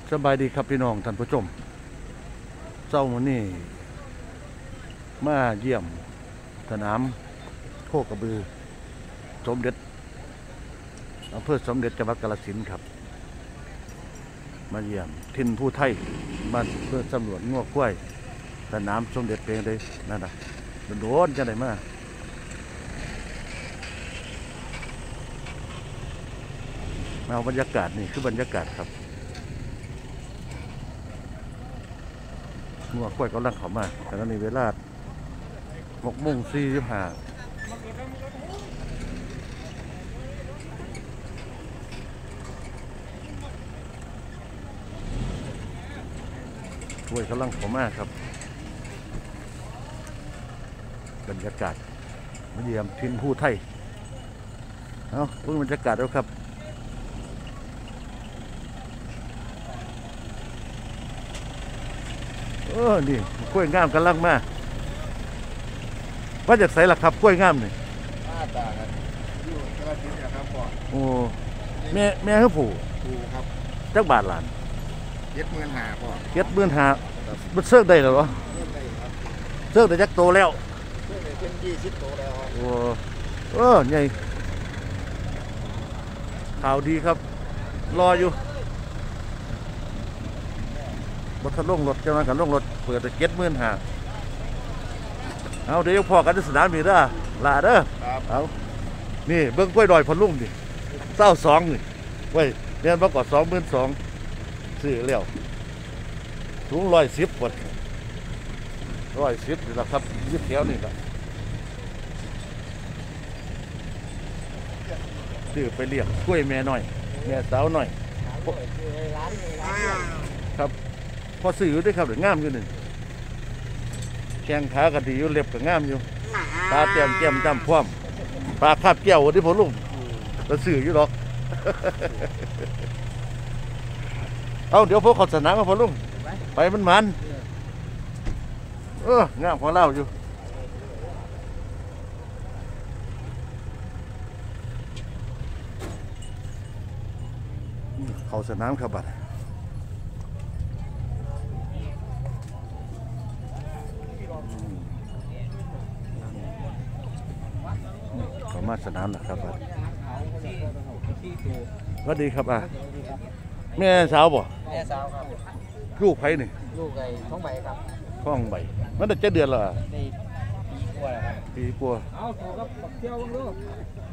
สบายดีครับพี่น้องท่านผู้ชมเจ้าวันนี้มาเยี่ยมสนามโคกระบือสมเด็จอำเภอสมเด็จจังหวัดกาฬสินธุ์ครับมาเยี่ยมถิ่นผู้ไทยมาเพื่อสำรวจงวกกล้วยสนามสมเด็จเพลงเลยนั่นนะโดนจะได้มาเอาบรรยากาศนี่คือบรรยากาศครับงัวกล้วยกำลังเข้ามาแต่ตอนนี้เวลา6:45กล้วยกำลังเข้ามาครับบรรยากาศมาเยี่ยมถิ่นผู้ไทยเอาเพิ่งบรรยากาศแล้วครับนี่กล้วยงามกำลังมาว่าจากไสล่ะครับกล้วยงามนี่โอ้แม่คือผู้ครับจักบาทหลาน 75,000พ่อ 75,000มันเสิร์ฟได้เหรอเสิร์ฟได้จักโตแล้วเสิร์ฟได้เป็น20โตแล้วโอ้ใหญ่ข่าวดีครับรออยู่รถลงรถจะมากันลงรถเปิดจะ75,000เอาเดี๋ยวพอกันที่สนามนี่เด้อลาเด้อเอานี่เบิ้งกล้วยดอยพลุงนี่22นี่ไว้เรียนมาก่อน22,000ซื้อแล้วสูง110กว่า110นี่แหละครับยึดแถวนี่แหละซื้อไปเลี้ยงกล้วยแม่น้อยแม่สาวน้อยครับพอซื้ออยู่ด้วยครับเดี๋ยวงามอยู่หนึ่งแข้งขาก็ดีอยู่เล็บก็งามอยู่ตาแจ่มจำพร้อมปากคาบแก้วที่ผมลุงแล้วซื้ออยู่หรอกเอาเดี๋ยวพวกขอสนามกับผมลุงไปมันงามของเราอยู่เขาสนามครับบัดเขามาสนามนะครับบัดสวัสดีครับแม่สาวบ่แม่สาวครับลูกไผ่นี่ลูกไอ้ท้องใบครับท้องใบมันได้7 เดือนแล้วในปีกว่าครับปีกว่าเอาขอกับเที่ยวลูก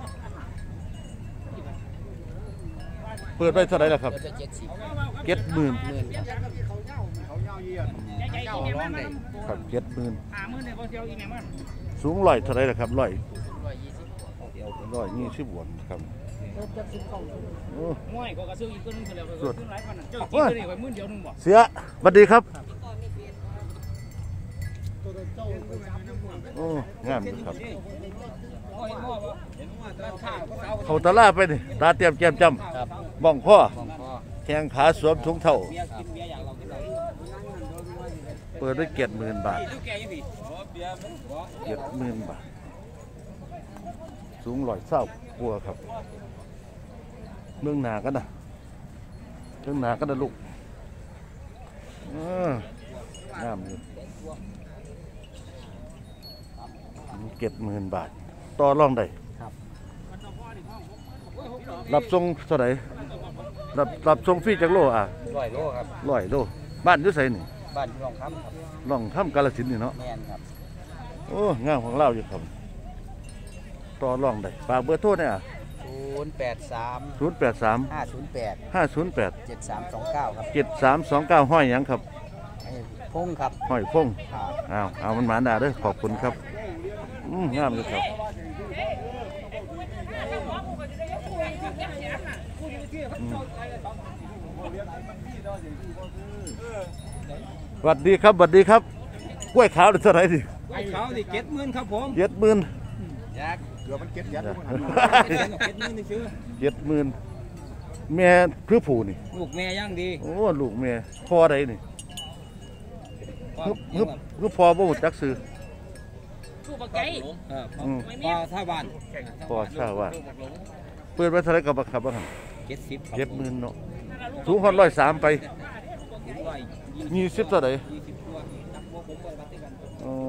เปิดไปเท่าไหร่ล่ะครับ70,000ครับ70,000สูง100เท่าไหร่ล่ะครับ120วนครับเสียสวัสดีครับโอ้งามครับเขาตะล่าไปนี่ตาเตรียมแก้มจำบ้องพ่อแข้งขาสวมถุงเท้าเปิดด้วย70,000 บาท70,000 บาทสูง120กว่าครับเมืองนากันนะลูกงามอยู่70,000 บาทต่อรองได้รับส่งเท่าไหร่รับส่งฟรีจากโล 100 โลครับ 100 โลบ้านอยู่ไสนี่บ้านร่องค่ำครับร่องค่ำกาฬสินธุ์นี่เนาะแม่นครับโอ้งามของเราอยู่ครับต่อรองได้ฝากเบอร์โทรเนี่ย 083 508 7329ครับ 7329ห้อยหยังครับพงครับห้อยพงเอามันหมาด่าเด้อขอบคุณครับงามเลยครับสวัสดีครับกล้วยขาวเท่าไหร่ดิกล้วยขาวดิ70,000ครับผม 70,000 เกือบมัน 70,000แม่คือผู้นี่ลูกแม่ย่างดีโอ้ลูกแม่พ่อใดนี่คือพ่อบ่รู้จักซื้อผู้ปักไก่พ่อท่าบ้านเปิดไว้เท่าไหร่กับบักครับ70,000เนาะสูงฮอด103ไป 20เท่าไหร่ 20ตัวนักโมผมก็วัดด้วยกัน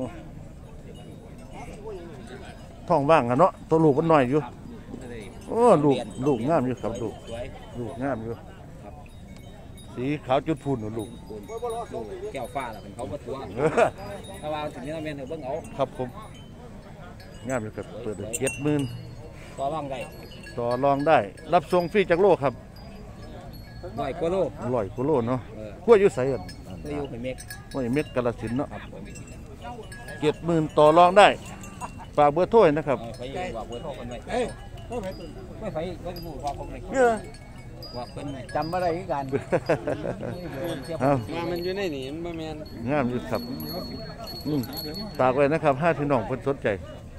ท้องว่างกันเนาะตัวลูกมันน้อยอยู่อะไรโอ้ลูกงามอยู่ครับลูกสวยงามอยู่สีขาวจุดพูนลูกแก้วฟ้าล่ะเป็นเขาประท้วงถ้าว่าถึงนี้เราเป็นเบิ่งเอาครับผมงามอยู่ครับเปิด70,000 ต่อรองได้ต่อรองได้ รับส่งฟรีจากโลครับ 100กว่าโล 100กว่าโลเนาะขั้วอยู่ไสอันก็อยู่ให้เมกห้วยเม็ดกาฬสินธุ์เนาะครับ 70,000ต่อรองได้ฝากเบอร์โทรนะครับไปบอกเบอร์โทรคนไว้ไม่ไปก็จะพูดความผมเลยว่าเป็นจำอะไรกันเอามามันอยู่ในนี่มันแมนงามอยู่ครับฝากไว้นะครับห้าพี่น้องเพิ่นสนใจ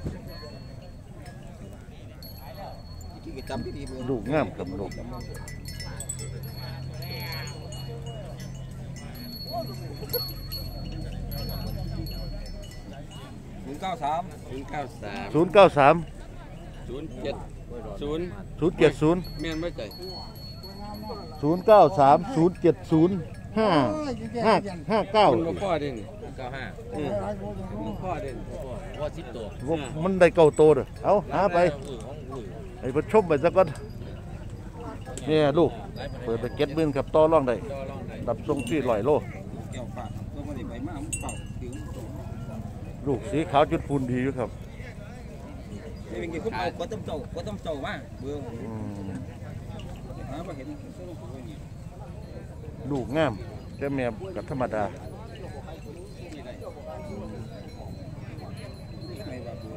ที่จำที่ดีลูกงามกับลูก 093 093 070 070 แม่นไม่ใจ 093 070 5559 มันบ่พอเด่นมันพอเด่นว่า10ตัวมันได้เก่าโตเด้อเอาหาไปให้เพิ่นชมไปซะก่อนเนี่ยลูกเปิดไป70,000ครับต่อรองได้รับส่งฟรี100โลแก้วฝากตัวบ่ได้ไปมาเป่าผิวลูกสีขาวจุดพูนดีอยู่ครับนี่เป็นกี่คุเอาก็ต้องเจ้ามาเบื่อหาบ่เห็นลูกงามแต่แม่กับธรรมดาไม่ว่าเบื่อ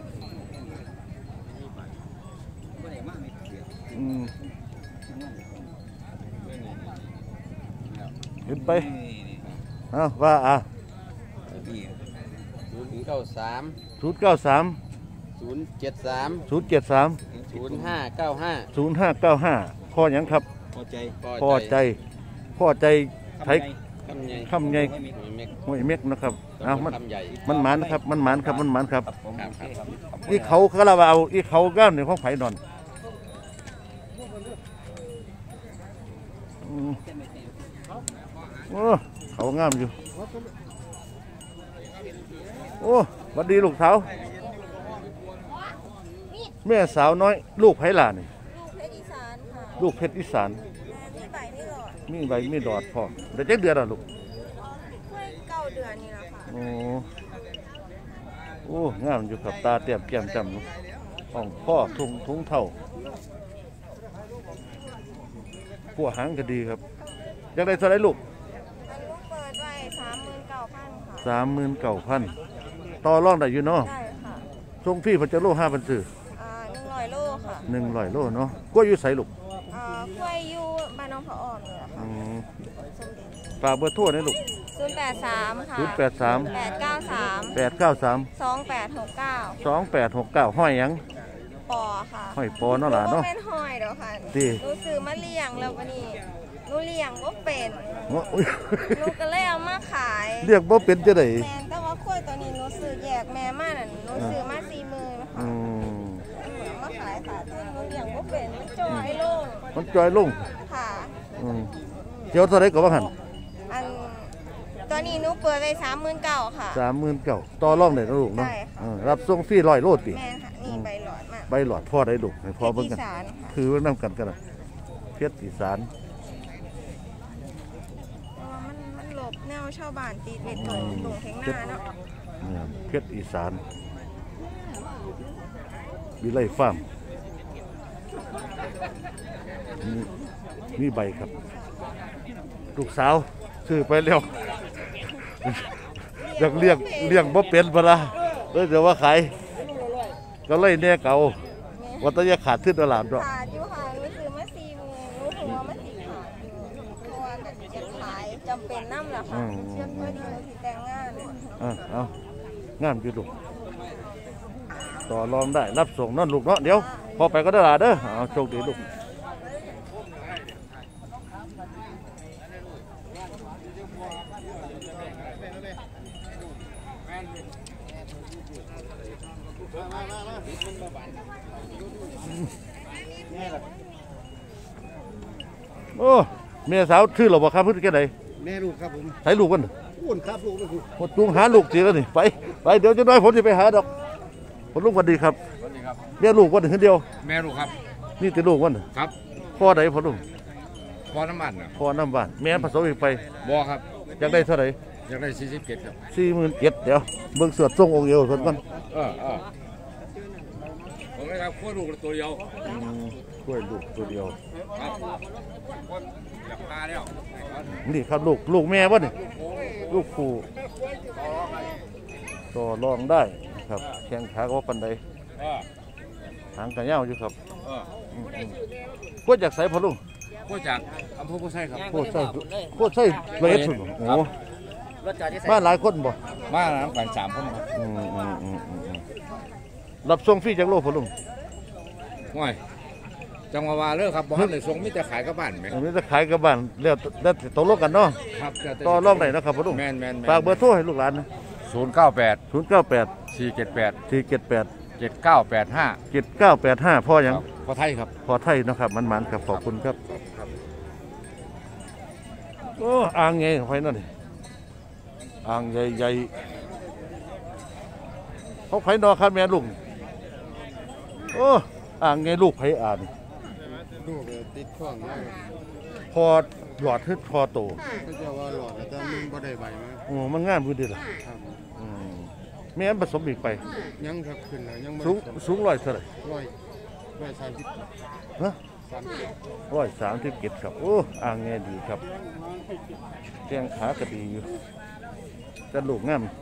บ่ได้มาไม่เสียเห็นไปเอาว่า 093 093 073 073 0595 0595ข้อหยังครับพอใจพ่อใจไทยคำใหญ่ห้วยเม็กนะครับเอามันคำใหญ่มันหมานนะครับมันหมานครับครับอีเขาคาราบาวอีเขาก้ามในของไผ่นอนโอ้เขางามอยู่โอ้สวัสดีลูกสาวแม่สาวน้อยลูกไผ่หลานนี่ลูกเพชรอีสานค่ะลูกเพชรอีสานมีใบไม่หลอดมีใบมีดอดพร้อมเดี๋ยวเจ็ดเดือนแล้วลูกค่อย9 เดือนนี่แหละค่ะโอ้งามอยู่กับตาเตียมแก้มจำลูกอ่องพ่อทุงเท่าปัวหางก็ดีครับอยากได้เท่าไรลูกอันลูกเปิดไว้39,000 ค่ะ 39,000ต่อรองได้อยู่เนาะได้ค่ะส่งฟรีพันจะโล5,000ซื้อ 100 โลค่ะ 100โลเนาะกล้วยอยู่ใสลูกค่อยอยู่บ้านน้องพระอ่อนเลยค่ะสมเด็จฝากเบอร์โทรนะลูก 083 ค่ะ 083 893 893 2869 2869ห้อยหยังปอค่ะห้อยปอเนาะหล่ะเนาะเป็นหอยเด้อค่ะดีหนูซื้อมาเลี้ยงแล้ววันนี้หนูเลี้ยงบ่เป็นอุ๊ยหนูก็เลยเอามาขายเรียกบ่เป็นจะได้แม่นแต่ว่าข้อยตัวนี้หนูซื้อแยกแม่มานั่นหนูซื้อมา40,000ค่ะ มาขายค่ะที่หนูเลี้ยงบ่เป็นมันจอยลงมันจอยลงค่ะเดี๋ยวเท่าไรก็ว่าหันอันตัวนี้หนูเปิดไว้39,000ค่ะ 39,000ต่อรองได้นะลูกเนาะได้ค่ะรับส่งฟรี100โลติแม่นค่ะนี่ใบหลอดมากใบหลอดพ่อได้ลูกให้พ่อเบิ่งอีกันสานค่ะคือเบิ่งนำกันกันนะเพชรอีสานเพราะว่ามันหลบแนวชาวบ้านตีดเวทตรงเถียงนาเนาะเนี่ยเพชรอีสานวิไลฟาร์มมีใบครับ ลูกสาวซื้อไปแล้ว อยากเลี้ยงบ่เป็นปะล่ะเลยเดี๋ยวว่าขายก็เลยเนี่ยเก่าว่าต้องอย่าขาดขึ้นตลาดด้วยขาดอยู่ค่ะหนูซื้อมา40,000หนูถือว่ามันสิขาดอยู่เพราะว่าจะขายจำเป็นน้ำล่ะค่ะเชื่อเพื่อดีหนูสิแต่งงานเอางามอยู่ลูกต่อรองได้รับส่งนั่นลูกเนาะเดี๋ยวพอไปก็ได้ละเด้อเอาโชคดีลูกโอ้เมียสาวชื่อหรอบ่ครับเพื่อนแค่ไหนแม่ลูกครับผมใช้ลูกมันอ้วนครับลูกลูกหมดจุงหาลูกสิแล้วนี่ไปเดี๋ยวจะน้อยผมจะไปหาดอกผมลูกวันดีครับสวัสดีครับเรียกลูกวันคนเดียวแม่ลูกครับนี่แต่ลูกวันครับพ่อใดพ่อลุงพอน้ำมันนะพ่อน้ำบ้านแม่ผสมอีกไปบ่ครับอยากได้เท่าไหร่อยากได้47ครับ 47,000เดี๋ยวเบิ่งเสือทรงองค์เอวส่วนก่อนผมได้ครับขั้วลูกตัวเดียวกล้วยลูกตัวเดียวครับอยากพาแล้วนี่ครับลูกแม่บ่นี่ลูกคู่ต่อรองได้ครับแข้งขาก็ว่าปันใดหางกันยาวอยู่ครับกล้วยจากไสพ่อลุงขั้วจากอำเภอโพไซครับโคตรใช่ละเอียดสุดโอ้บ้านหลายคนบ่มาแล้วกัน3คนครับรับส่งฟรีจากโลพ่อลุงง่อยจังหวะว่าเลิกครับบ่ทันได้ส่งมีแต่ขายกับบ้านแม่อันนี้จะขายกับบ้านแล้วตกลงกันเนาะครับต่อรองได้นะครับพ่อลุงแม่นฝากเบอร์โทรให้ลูกหลานนะ 098 098 478 478 7985 7985พ่อหยังพอไทยครับพอไทยนะครับมันครับขอบคุณครับโอ้อ่างไงไฟนั่นนี่อ่างใหญ่ๆเขาไผนอครับแม่ลุงโอ้อ่างไงลูกไผอ่านลูกติดข้องมากพอหลอดทึดพอโตก็จะว่าหลอดแต่มันบ่ได้ใบมาโอ้มันงามพื้นดีล่ะครับแม่นผสมอีกไปยังครับขึ้นแล้วยังสูงร้อยเท่าไหร่ 130 ฮะ137ครับโอ้อ่างไงดีครับแข้งขาก็ดีอยู่แต่ลูกงาม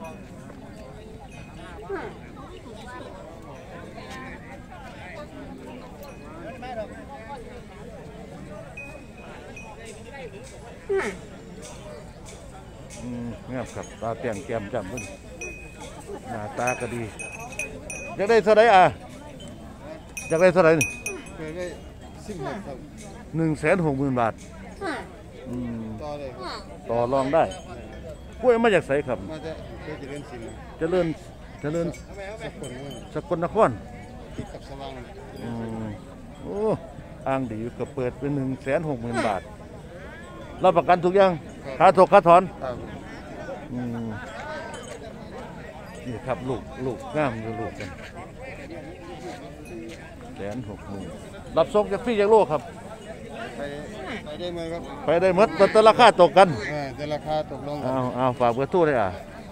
งามครับตาแต่งแก้มจำเพิ่นหน้าตาก็ดีอยากได้เท่าไหร่อยากได้เท่าไหร่นี่เคยได้16ครับ 160,000 บาทต่อเลยครับต่อรองได้กล้วยมาจากไสครับมาจะเคยจะเล่นสินเจริญสักคนนึงสกลนครติดกับสว่างโอ้อ้างดีอยู่ก็เปิดเป็น160,000 บาทรับประกันทุกอย่างค่าถกค่าถอนครับนี่ครับลูกงามอยู่ลูกกัน160,000รับส่งจากพี่จากโลกครับไปได้ไหมครับไปได้หมดแต่ราคาตกกันแต่ราคาตกลงเอาฝากเบอร์โทรได้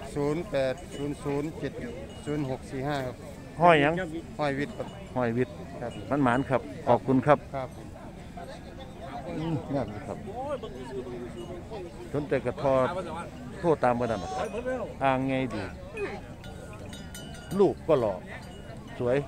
0800700645ครับห้อยหยังห้อยวิทย์ครับห้อยวิทย์ครับมันหมานครับขอบคุณครับครับงามดีครับสนใจกระทอโทษตามเบอร์นั้นน่ะอ่างไงดี ลูกก็หล่อสวย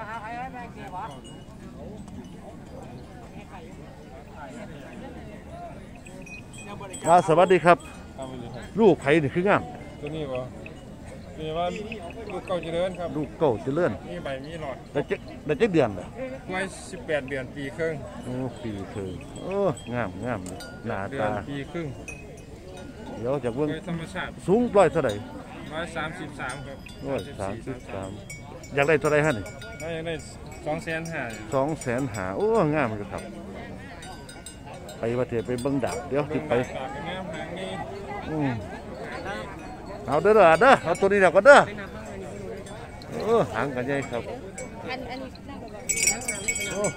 สวัสดีครับ ลูกไผ่นี่คืองามตัวนี้บ่นี่ว่าลูกเก่าเจริญครับลูกเก่าเจริญมีใบมีหลอดได้จักเดือนเหรอไว้18 เดือนปีครึ่งโอ้ปีเถิงโอ้งามเลยหน้าเดือตานปีครึ่งเดี๋ยวจากเบื้องโดยธรรมชาติสูงร้อยเท่าไหร่ 133ครับ 133อยากได้เท่าไหร่ฮะนี่ได้ยังได้250,000 200,000โอ้งามเลยครับ ไปประเทศไปเบิ่งดาบเดี๋ยวติดไปปากงามหางนี้เอาเด้อเอาตัวนี้เดี๋ยวก่อนเด้อหางกันใหญ่ครับโอ้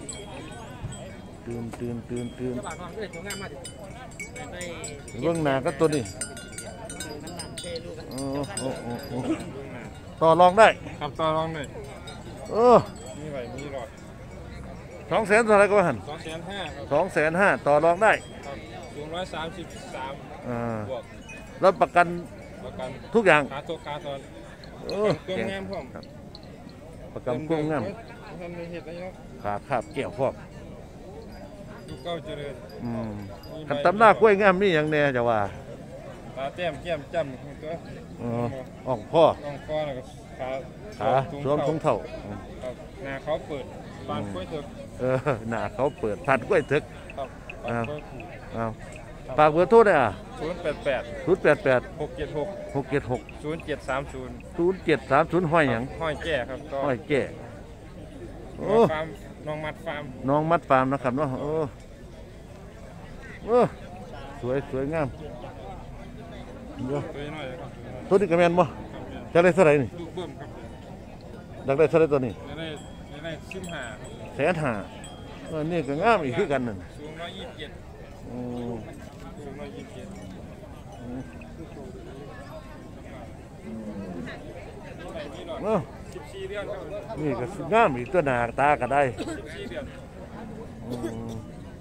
ตื่นเบื้องหน้าก็ตัวนี้โอ้ต่อรองได้ครับต่อรองได้ มีใบมีหลอด 200,000เท่าไหร่ก็หัน 250,000ครับ 250,000ต่อรองได้ครับสูง133บวกรับประกันประกันทุกอย่างขาตัวขาตอนโอ้เครื่องงามพร้อมครับประกันกล้องงามทำในเฮ็ดได้เนาะขาคาบแก้วพร้อมลูกเก่าเจริญคันตำหน้ากล้วยงามมีอย่างแน่จะว่าตาแต้มแก้มจ้ำตัวอ่องพ่อต้องคอแล้วก็ขาขาสวมถุงเท่าครับหน้าเขาเปิดบานกล้วยเถิกหน้าเขาเปิดผ่านกล้วยถึกครับบานกล้วยผูกฝากเบอร์โทรได้ 088 088 676 676 0730 0730ห้อยหยังห้อยแก่ครับก็ห้อยแก่ฟาร์มน้องมัดฟาร์มน้องมัดฟาร์มนะครับเนาะสวยสวยงามเดี๋ยวตัวน้อยครับตัวนี้กระแมนบ่จะได้เท่าไหร่นี่ลูกเบิ่มครับอยากได้เท่าไหร่ตัวนี้ในชิมหา 150,000นี่ก็งามอีกคือกันนั่นสูง127 อืมสูง127 เนาะ 14 เดือนครับนี่ก็งามอีกตัวหน้าตาก็ได้ 14 เดือนอืม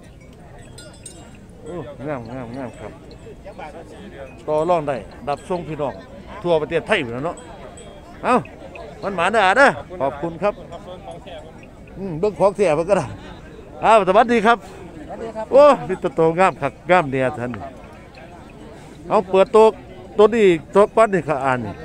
โอ้งามครับ 14 เดือนต่อรองได้ดับส่งพี่น้องทั่วประเทศไทยอยู่แล้วเนาะเอ้ามันหมาเด้อเด้อขอบคุณครับครับส่วนของแท้ผมเบิ่งของเสียเพิ่นก็ได้สวัสดีครับโอ้มีโตงามคักงามเนี่ยท่านนี่เอาเปิดตัวนี้ตัวก้อนนี่ค่ะอ่านนี่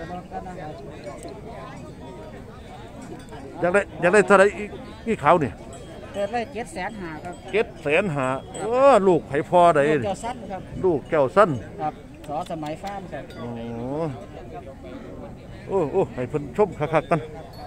อยากได้เท่าไหร่อีขาวนี่เปิดไว้750,000ครับ 750,000ลูกไผพอได้ลูกเจ้าสั้นครับลูกแก้วสั้นครับสอสมัยฟ้าร์มครับโอ้ให้เพิ่นชมคักๆกัน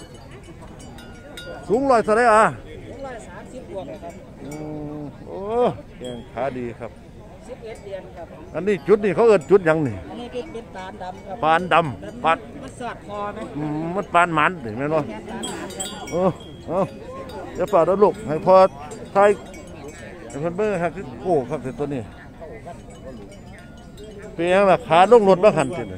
สูงร้อยเท่าไหร่อ่ะ 130บวกครับโอ้แข้งขาดีครับ 11เดือนครับอันนี้จุดนี่เขาเอิ้นจุดหยังนี่อันนี้เป็นปานดำครับปานดำปานมันสอดคอไหมมันปานหมันนี่แม่นบ่แค่ปานหางครับเอาอย่าฝ่าเด้อลูกให้พอทายให้เพิ่นเบิ่งครับโอ้ครับเสร็จตัวนี้เปียงล่ะขาลงรถบ่คันตินี่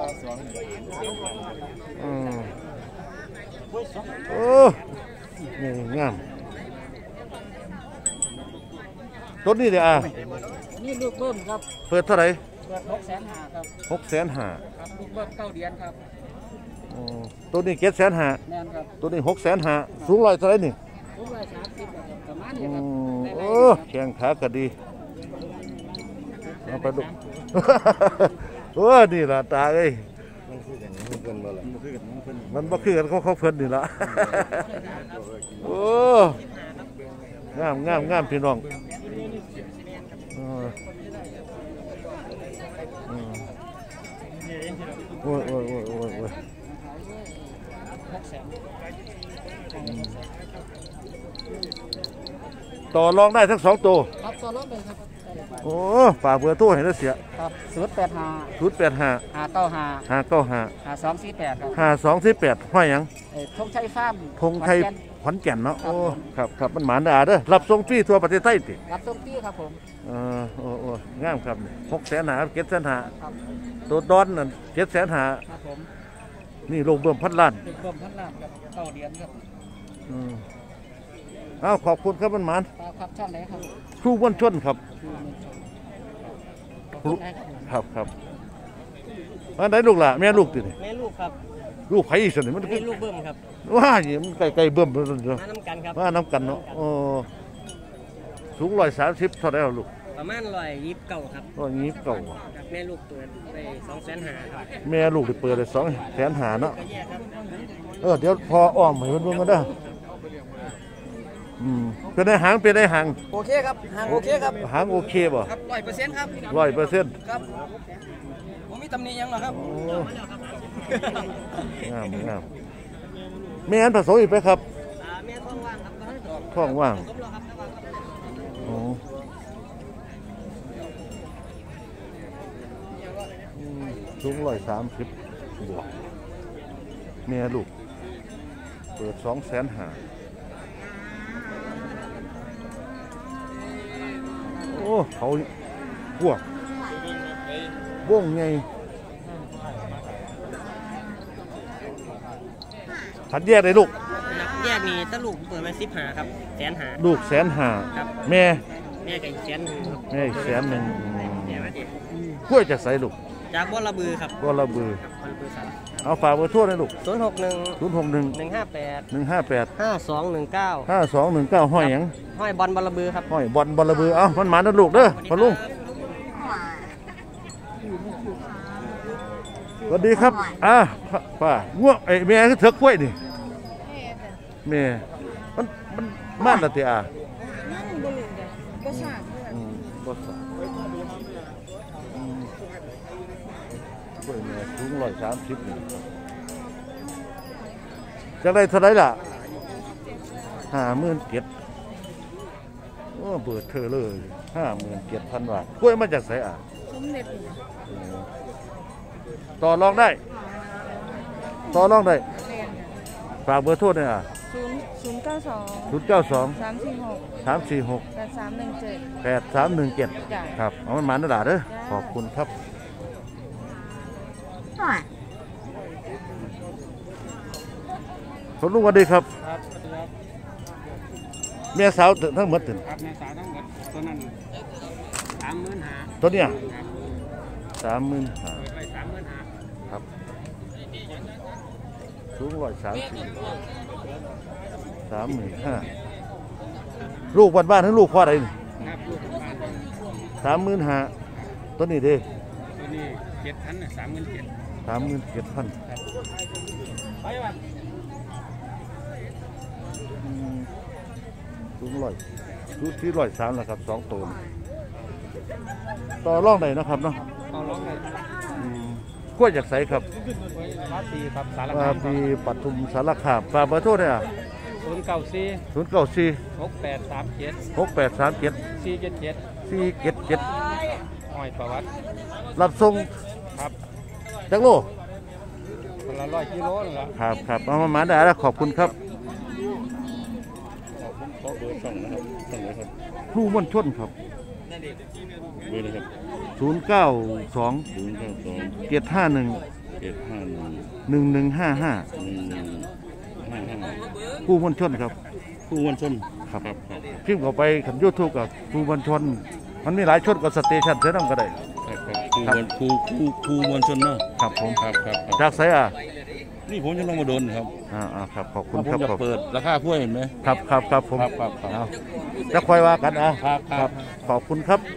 โอ้นี่งามต้นนี้เด้ออันนี้ลูกเบิ้มครับเปิดเท่าไหร่เปิด650,000ครับ 650,000 ครับลูกเบิ้ม9เดือนครับตัวนี้750,000 แม่นครับตัวนี้650,000สูงร้อยเท่าไหร่นี่ 130ครับประมาณนี้ครับโอ้แข้งขาก็ดีเอาไปลูก โอ้นี่ล่ะตาเอ้ยมันบ่คือกันเขาเพิ่นนี่ล่ะ โอ้งามพี่น้องโอ้ยต่อรองได้ทั้งสองตัวครับตัวรถเลยครับโอ้ฝากเบอร์โทรให้แล้วเสียครับ085 085 595 595 5248ครับ 5248ห้อยหยังธงชัยฟาร์มธงไทยขอนแก่นเนาะครับโอ้ครับมันหมานด่าเด้อรับส่งฟรีทั่วประเทศไทยติรับส่งพี่ครับผมโอ้งามครับ650,000 750,000 ครับตัวดอนนั่น750,000 ครับผมนี่โรงเบิ่มพันล้านเด็กรวมพันล้านครับ9เดือนครับเอาขอบคุณครับมันหมานครับช่างไหนครับสู้ม่วนชนครับขอบคุณครับครับอันไหนลูกล่ะแม่ลูกตินี่แม่ลูกครับลูกไผอีกสิมันนี่ลูกเบิ้มครับว่าอย่างมันไกลๆเบิ่มเด้อมาน้ำกันครับว่าน้ำกันเนาะโอ้สูง130เท่าไหร่ลูกประมาณ129ครับงี้เก่าแม่ลูกเปิดไป250,000ครับแม่ลูกได้เปิดได้250,000เนาะก็แยกครับเดี๋ยวพออ้อมให้เพิ่นเบิ่งกันเด้อเป็นได้หางโอเคครับห่างโอเคครับหางโอเคบ่ครับ100%ครับ 100% ครับผมมีตำหนิยังเหรอครับงามแม่อันผสมอีกไปครับแม่ท้องว่างครับท้องว่างสมแล้วครับสูง130บวกแม่ลูกเปิด250,000โอ้เขาพวกวงไงขัดแยกเลยลูกแยกนี่ถ้าลูกเปิดมา15ครับ150,000 ลูก150,000 ครับแม่แม่ก็อีก100,000ครับแม่อีก100,000 เนี่ยมาดิกล้วยจากใส่ลูกจากบ่อระบือครับก็ระบือบ่อระบือครับเอาฝากเบอร์โทรเลยลูก 061 061 158 158 5219 5219ห้อยหยังห้อยบอลบ่อระบือครับห้อยบอลระบือเอ้ามันหมานะลูกเด้อพ่อลุงสวัสดีครับป้าง่วงไอ้แม่คือเถือกกล้วยนี่แม่มันม่านละติอาบ่ทราบกล้วยแม่สูง130นี่จักได้เท่าไหร่ล่ะ57,000โอ้เปิดเธอเลย57,000 บาทกล้วยมาจากไสอ่ะสมเด็จต่อรองได้ต่อรองได้เรียนฝากเบอร์โทรหน่อยอ่ะ 092 092 346 346 8317 8317 จ้ะครับเอามันหมาหนาเด้อขอบคุณครับคุณลุงสวัสดีครับครับสวัสดีครับแม่สาวทั้งหมดถึงครับแม่สาวทั้งหมดตัวนั้น35,000 ตัวเนี้ยครับ 35,000 เปิดไว้35,000 ครับสูง134 35,000ลูกบ้านทั้งลูกพ่อใดนี่ครับลูกบ้าน 35,000ตัวนี้เด้ตัวนี้7,000น่ะ37,000 37,000 ไปว่าสูงดูที่103แล้วครับ2ตัวนี่ต่อรองได้นะครับเนาะเอาร้องเลยกล้วยจากไสครับภาษีครับสารมาคามปีปทุมสารคามฝากเบอร์โทรได้อ่ะ 094 094 6837 6837 477 477 ห้อยประวัติรับส่งครับจักโลคนละ100กิโลนั่นล่ะครับเอามาได้แล้วขอบคุณครับขอเบอร์ช่องนะครับช่องไหนครับผู้มวลชนครับเบอร์เลยครับ 092 092 751 751 1155 1155 ผู้มวลชนครับผู้วันชนครับครับพิมพ์เข้าไปขันยูทูบกับผู้มวลชน มันมีหลายชนกับสเตชันเสียน้ำก็ได้ครับผู้วันชนเนาะครับผมครับจากไสอ่ะนี่ผมจะลงมาโดนครับครับขอบคุณผมครับอยากเปิดราคากล้วยเห็นไหมครับผมครับเอาจะคอยว่ากันอ่ะครับขอบคุณครับ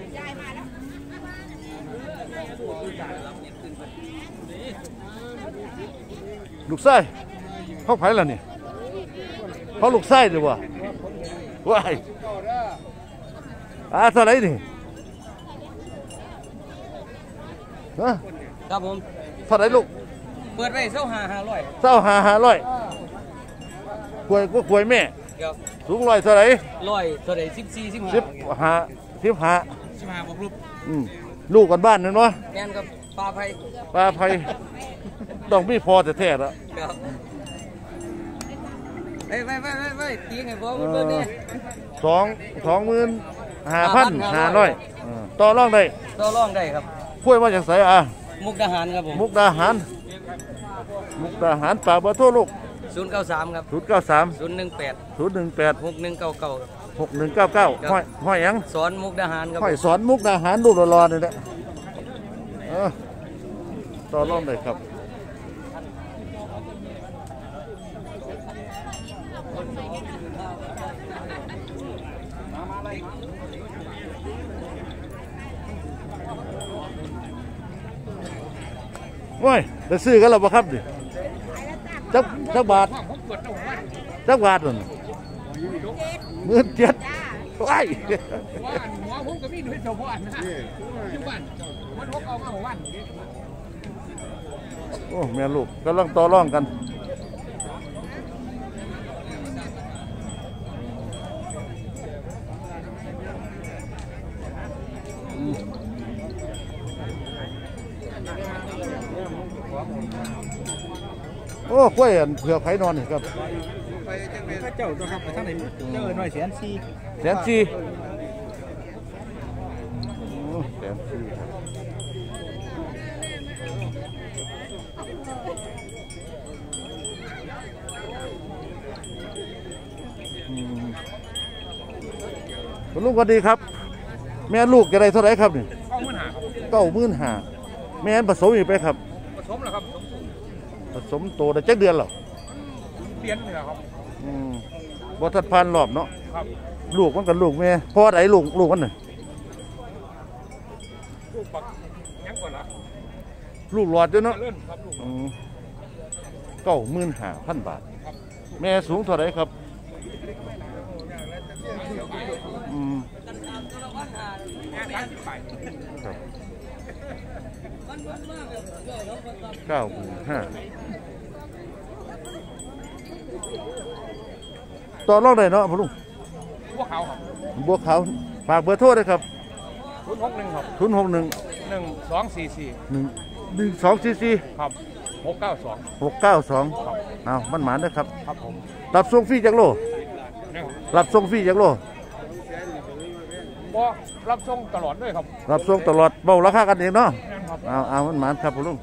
ลูกไส้เขาไผ่ละนี่เขาลูกไส้ดีวะว้ายเท่าไหรนี่ฮะครับผมเท่าไหรลูกเปิดไว้ 500 500 กล้วยก็กล้วยแม่ครับสูง100เท่าไหร 100เท่าใด14 15 15 บวกรูปลูกกันบ้านนึงเนาะแม่นกับปลาไผ่ปลาไผ่ต้องมีพอแต่แท้แล้วครับไปตีไงบ่เบิ่งนี่ 25,500ต่อรองได้ต่อรองได้ครับกล้วยมาจากไสอ่ะมุกดาหารครับผมมุกดาหารฝากเบอร์โทรลูก 093ครับ 093 018 018 6199 6199ห้อยหยังสอนมุกดาหารครับห้อยสอนมุกดาหารลูกรอๆนี่แหละต่อรองได้ครับว้ยได้ซื้อกันแล้วบ่ครับดิจักบาทนั่น17,000ว้ายหัวผมก็มีด้วยเฉพาะนะที่บ้านมันพกเอามาวันโอ้แม่ลูกกำลังต่อรองกันโอ้กล้วยอันเผือกไผ่นอนนี่ครับพระเจ้าตัวครับทั้งไหนเจ้าหน่อย140,000 140,000โอ้140,000ครับคุณลุงสวัสดีครับ แม่ลูกจะได้เท่าไหร่ครับนี่95,000แม่นผสมอีกไปครับผสมแล้วครับผสมโตได้จักเดือนหรอเลี้ยงนี่แหละครับบ่ทัดพันรอบเนาะครับลูกมันกับลูกแม่พ่อไหนลูกมันน่ะลูกปักยังก่อนละลูกหลอดอยู่เนาะเลื่อนครับลูก 95,000 บาท แม่สูงเท่าไหร่ครับครับ95,000ต่อรองได้เนาะพ่อลุงพวกเขาครับอบัวขาวฝากเบอร์โทรด้วยครับ 061ครับ 061 1244 1244 ครับ692 692เอามันหมานนะครับครับผมรับส่งฟรีจากโลเนี่ยรับส่งฟรีจากโลบ่รับส่งตลอดด้วยครับรับส่งตลอดเบาราคากันเองเนาะแม่นครับเอามันหมานครับพ่อลุง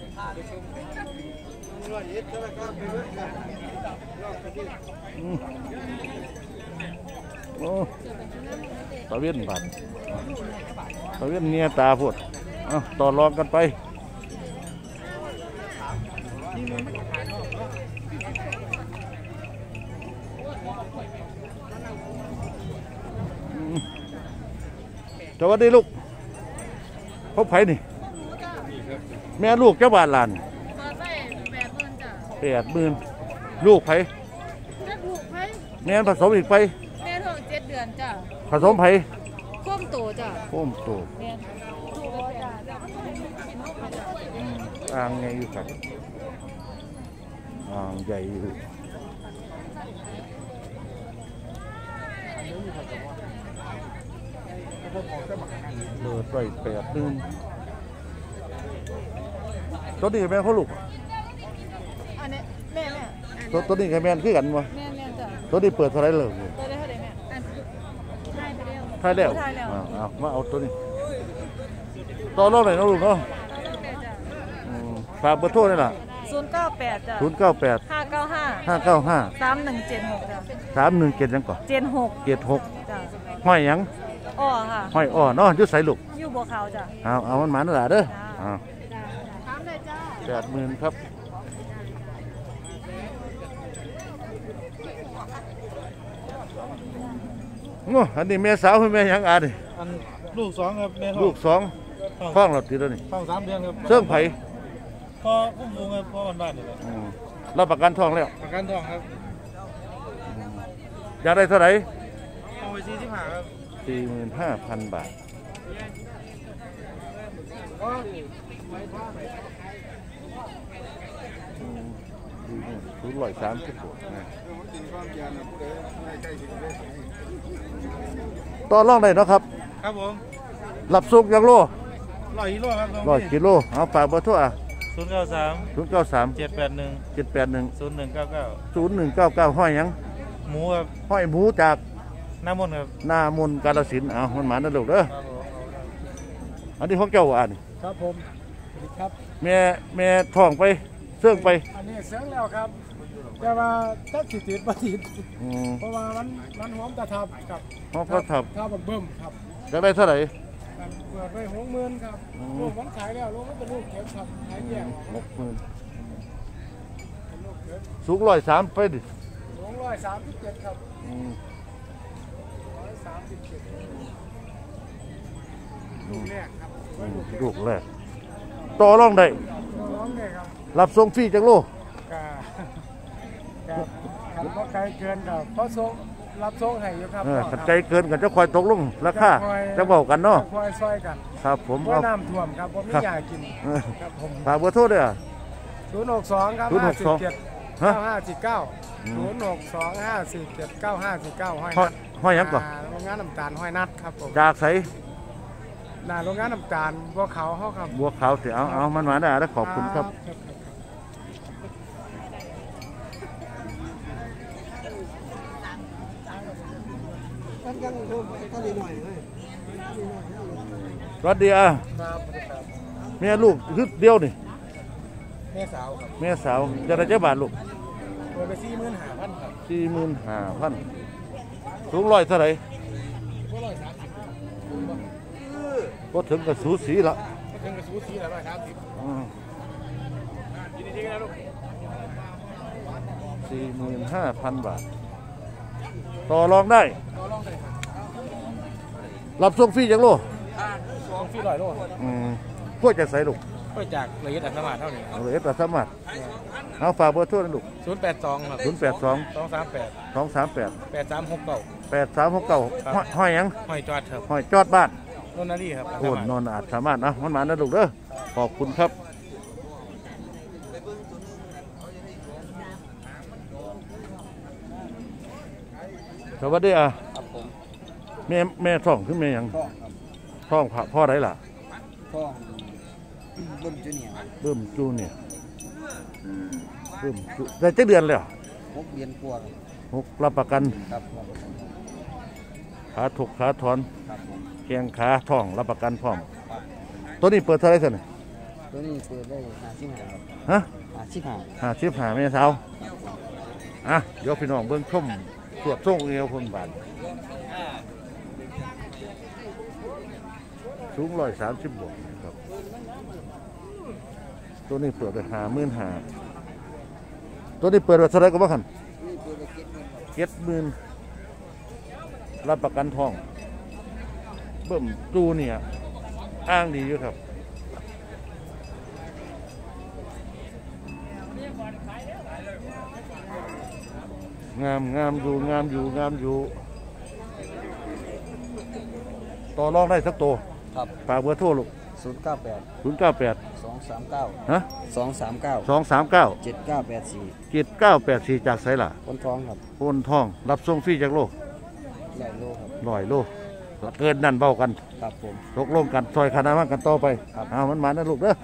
โอ้ตะเวียนบาดตะเวียนเนี่ยตาพูดต่อรองกันไปสวัสดีลูกพบไผ่นี่แม่ลูกเจ้าบ้านหลาน80,000ลูกไผ่ลูกไผ่แม่ผสมอีกไปแม่ท้อง7 เดือนจ้ะผสมไผ่โค้มโตจ้ะโอ้มโตแม่ลูกจ้ะอ่างใหญ่อยู่ครับอ่างใหญ่อยู่เปิดไป80,000ตัวนี้กับแม่เขาลูกอันนี้แม่ตัวนี้กับแม่คือกันวะแม่จ้ะตัวนี้เปิดเท่าไรเลยตัวได้เท่าไหร่แม่อันทายไปแล้วท้ายแล้วท้ายแล้วเอามาเอาตัวนี้ต่อรอบไหนอยนะลูกเนาะแม่จ้ะฝากเบอร์โทรนี่ล่ะ 098จ้ะ 098 595 595 3176จ้ะ 317ยังก่อน 76 76 จ้ะห้อยหยังอ้อค่ะห้อยอ้อเนาะอยุดใส่ลูกอยู่บัวขาวจ้ะเอามันหมานั่นแหละเด้อเอาถามได้จ้า 80,000ครับโอ้อันนี้แม่สาวคือแม่หยังอาดิอันลูกสองครับแม่ท้องลูกสองท้องเราติดแล้วนี่ท้อง3 เดือนครับเสื่องไผ่พอคุ้มฟูงครับพอบ้านๆนี่แหละรับประกันท้องแล้วประกันท้องครับอยากได้เท่าไหร่เอาไป45ครับ 45,000 บาทต่อรองได้เนาะครับครับผมรับส่งยังโล 100 กิโลครับ 100 กิโลเอาฝากเบอร์โทร 093 093 781 781 0199 0199ห้อยหยังหมูครับห้อยหมูจากน้ำมนต์ครับหน้ามนต์กาฬสินธุ์เอามันหมานะลูกเด้อครับผมอันนี้ของเจ้าอ่านครับผมครับแม่ท้องไปเสื่องไปอันนี้เสียงแล้วครับแต่ว่าตัดสิติดบ่ติดอืมเพราะว่ามันหอมตะทับกับห้องพระทับทับเบิ่มครับอยากได้เท่าไหร่มันเปิดไป60,000ครับลูกมันขายแล้วลูกมันเป็นลูกเก็บครับขายแยก 60,000 เป็นลูกเก็บสูง103ไปดิ 237ครับอืม 137ลูกแรกครับลูกแรกต่อรองได้น้องเนี่ยครับรับส่งฟรีจากโลกับพอไกลเกินกับพอส่งรับส่งให้อยู่ครับขัดใจเกินกันจะคอยตกลงราคาจะบอกกันเนาะคอยซอยกันครับผมเพราะเอาน้ำท่วมครับผมไม่อยากกินครับผมฝากเบอร์โทรด้วยอ่ะ 062ครับ 062 ฮะ 547 062 547 9549ห้อยห้อยหยังก่อนโรงงานน้ำตาลห้อยนัดครับผมจากใสหน้าโรงงานน้ำตาลบัวขาวเขาครับบัวขาวสิเอามันมาได้แล้วขอบคุณครับ สวัสดีอ่ะครับแม่ลูกคือเดียวนี่แม่สาวครับแม่สาวจะได้เจ้าบาทลูกเปิดไป45,000ครับ 45,000สูง100เท่าไหร่ก็130 ก็ถึงกับสูสีละก็ถึงกับสูสีแล้ว130 อืมกินดีๆนะลูก 45,000 บาท ต่อรองได้ต่อรองได้ครับรับส่งฟรีจากโลของฟรี100โลพวกจะใส่ลูกก็จากละเอียดอัตมาเท่านี้เอาเลยแต่สามารถเอาฝากเบอร์โทรนะลูก 082ครับ 082 238 238 8369 8369ห้อยหยังห้อยจอดครับห้อยจอดบ้านนนนารีครับโอนนอนอาจสามารถนะมันมานะลูกเด้อขอบคุณครับสวัสดีอ่ะครับผมแม่ท้องคือแม่หยังท้องครับท้องพ่อไดล่ะท้องเบิ่มจูเนียร์เบิ่มจูเนี่ยเบิ่มจูได้จักเดือนแล้ว 6 เดือนกว่า 6รับประกันครับขาถกขาถอนครับผมแข้งขาท้องรับประกันพร้อมตัวนี้เปิดเท่าไหร่ซั่นน่ะตัวนี้เปิดได้55ครับฮะ 55 55แม่สาวอ่ะเดี๋ยวพี่น้องเบิ่งชมสวดทรงเอวคนบานสูง130บวกครับตัวนี้เปิดไป55,000ตัวนี้เปิดไว้เท่าไหร่ก็บ่คันนี่เปิดได้ 70,000 70,000 รับประกันทอง เบิ่มจูเนี่ยอ้างดีอยู่ครับงามอยู่ต่อรองได้สักตัวครับฝากเบอร์โทรลูก 098 098 239 ฮะ 239 239 7984 7984จากไสล่ะคนท้องครับโอนทองรับส่งฟรีจากโลกใหญ่โลครับ 100 โลเกินนั่นเบากันครับผมตกลงกันซอยคณะมันกันต่อไปครับเอามันมานะลูกเด้อ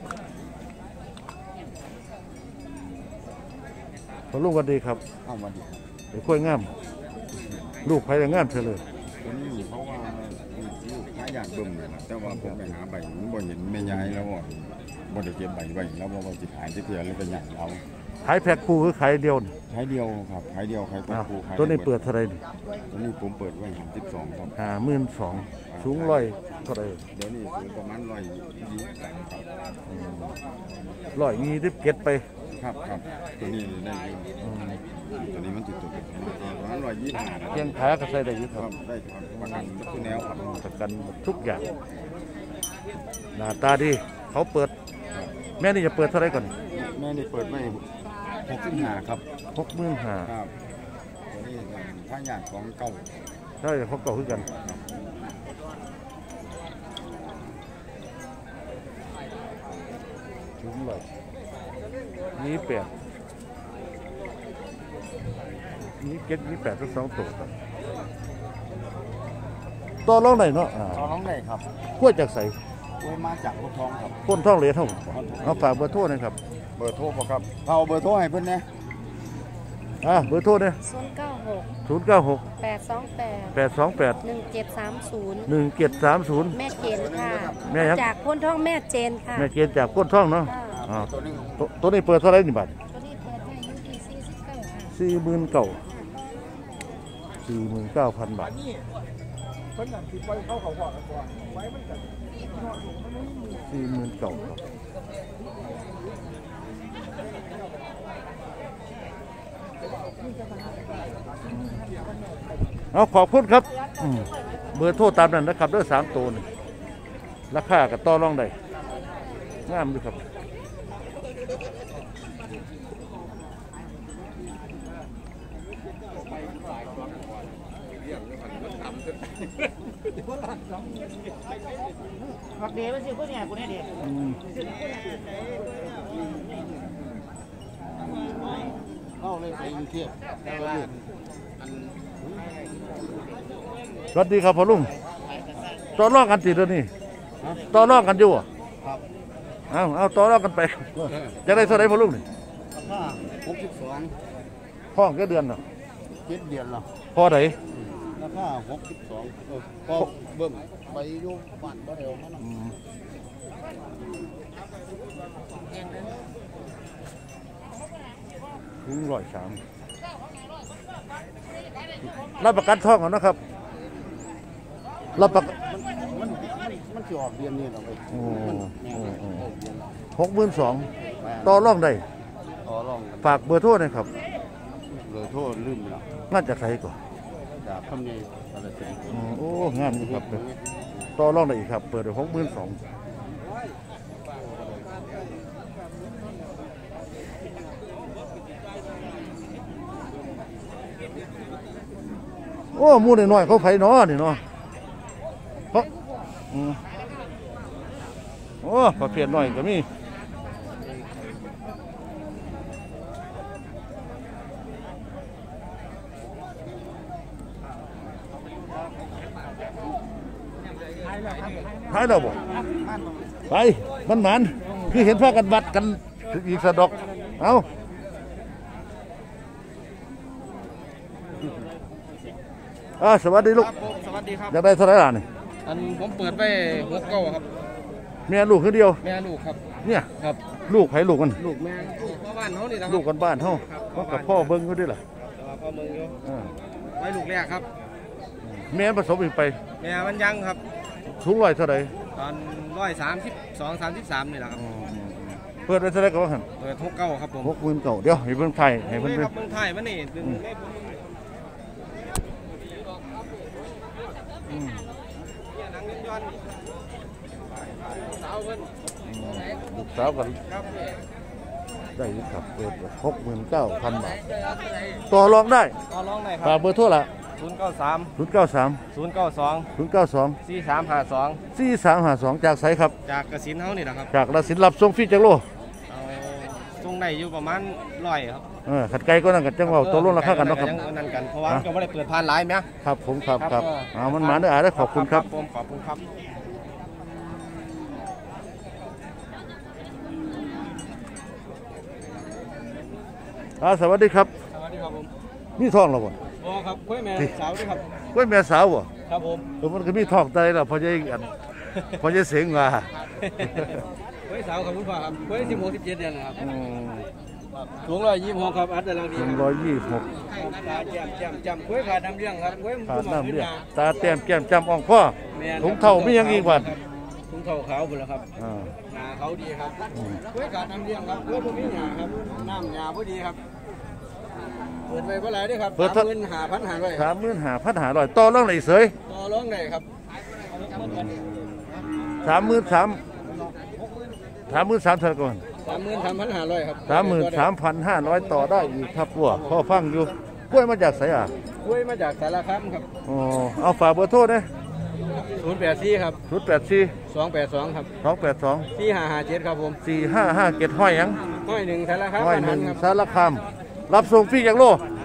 พอลุงกันดีครับเอามาดิเดี๋ยวค่อยงาม ลูกใครจะงามเธอเลยตัวนี้เพราะว่าลูกค้าอยากเบิ่มเลยนะแต่ว่าผมไปหาใบผมบ่เห็นแม่ยายแล้วบ่ได้เก็บใบไว้แล้วบ่สิขายที่เทื่อแล้วก็อยากเอาขายแพ็คคู่คือขายเดียวนี่ขายเดียวครับขายเดียวขายตัวอ้าวคู่ขายตัวนี้เปิดเท่าไหรนี่ตัวนี้ผมเปิดไว้32ครับ 52,000สูงร้อยเท่าไหรเดี๋ยวนี้สูงประมาณ120ครับ 127ไปครับตัวนี้ได้อยู่ตัวนี้มันติดตัวประมาณ125นะเพียงขาก็ใส่ได้อยู่คครัรับบได้ครับประกันทุกแนวครับประกันทุกอย่างหน้าตาดีเขาเปิด แม่นี่จะเปิดเท่าไหรก่อนแม่นี่เปิดไว้65ครับ 65,000 ครับตัวนี้ทางญาติของเก่าใช่เขาเก่าขึ้นกันสูงร้อย28ทั้งสองตัวครับต่อรองไหนเนาะต่อรองได้ครับกล้วยจากใสโดยมาจากคนท้องครับก้นท่องเหรียญเท่าเอาฝากเบอร์โทรหนะครับเบอร์โทรบ่ครับเอาเบอร์โทรให้เพิ่นนะเบอร์โทรเนี่ย 096 096 828 828 1730 1730 แม่เจนค่ะแม่ยังจากพ้นท้องแม่เจนค่ะแม่เกียนจากก้นท่องเนาะค่ะตัวนี้เปิดเท่าไหรนี่บาทตัวนี้เปิดให้อยู่ที่49ค่ะ 49,000 บาท49,000ครับเอาขอบคุณครับเบอร์โทรตามนั้นนะครับด้วย3ตัวนี่ราคากับต่อรองได้งามด้วยครับผักเดียวมันสิพวกเนี่ยกูเนี่ยเดียวเข้าเลยไปกรุงเทพแต่ว่าสวัสดีครับพ่อลุงต่อรองกันติดแล้วนี่ต่อรองกันอยู่อ่ะเอาต่อรองกันไปจะได้เท่าไหร่พ่อลุงนี่ราคา62 ห้องก็เดือนเนาะ 7เดือนแล้วพอไหนราคา62พอเบิ่มไปอยู่บ้านบ่ได้เอามานํถึง103รับประกันท่องก่อนนะครับรับประกันมันสิออกเดือนนี้แล้วไป 62,000ต่อรองได้ต่อรองฝากเบอร์โทรหนะครับเลยโทษลืมแล้วน่าจะใครก่อนจากคำนี้อะไรสิโอ้งามอยู่ครับต่อรองได้อีกครับเปิดได้62,000โอ้หมูน้อยๆเขาไผเนาะนี่เนาะเพราะโอ้ประเภทน้อยก็มีท้ายเราบ่ไปมันคือเห็นพากันบัดกันอีกสะดอกเอาสวัสดีลูกสวัสดีครับอยากได้เท่าไหร่ล่ะนี่อันผมเปิดไป69ครับแม่ลูกคือเดียวแม่ลูกครับเนี่ยครับลูกไผลูกมันลูกแม่ลูกพ่อบ้านเขานี่นะคลูรักกันบ้านเฮาก็กับพ่อเบิ่งอยู่ด้วยล่ะพ่อเมืองอยู่อ่าไว้ลูกแรกครับแม่ผสมอีกไปแม่มันยังครับสูงร้อยเท่าไหร่ตอน132-33นี่แหละครับเปิดไว้เท่าไหร่ก็ว่าหั่นเปิด69ครับผม 60,000เก่าเดี๋ยวให้เบิ่งไทยให้เพิ่นคเบิ่รังบเมืองไทยมันนี่ดึงได้ลูกสาวกันได้อยู่ครับเปิด 69,000 บาทต่อรองได้ต่อรองได้คฝารักเบอร์โทรละ 093 093 092 092 4352 4352จากไสครับจากกสินเฮานี่นะครับจากราสินรับส่งฟรีจากโลเอาส่งได้อยู่ประมาณ100ครับขัดไกลก็นั่นกันจังว่าตกลงราคากันเนาะครับยังนั่นกันเพราะว่ามันก็ไม่ได้เปิดผ่านหลายแม่ครับผมครับครับมันมาได้อได้ขอบคุณครับผมขอบคุณครับสวัสดีครับสวัสดีครับผมมีท้องแล้วบ่บอครับคุยแม่สาวด้วยครับกล้วยแม่สาวบ่ครับผมมันก็มีท้องไตแล้วพอจะอันพอจะเสียงว่าคุยสาวครับคุณพ่อครับคุย16-17 เดือนนะครับอืมสูง126ครับอัดได้ลังดีครับ 126 ตาแจ่มคุยขาดน้ำเลี้ยงครับคุยขาดน้ำเลี้ยงตาแต้มแก้มจำอ่องพ่อถุงเท่ามียังอีกวันถุงเท่าขาวหมดแล้วครับอ่าหนาเขาดีครับคุยขาดน้ำเลี้ยงครับคุยพวกนี้หนาครับน้ำหนาพอดีครับเปิดไปเท่าไหร่ด้วยครับ 35,500ต่อรองไหนเสยต่อร้องได้ครับ 33,000เท่าก่อน 33,500ครับ 33,500ต่อได้อีกครับพวกพ่อฟังอยู่กล้วยมาจากไสอ่ะคุยมาจากสารคามครับอ๋อเอาฝากเบอร์โทรเด้ 084ครับ 084 282ครับ 282 4557ครับผม 4557ห้อยหยังห้อยหนึ่งสารคามห้อยบ้านหนึ่งครับสารคามรับส่งฟรีจากโล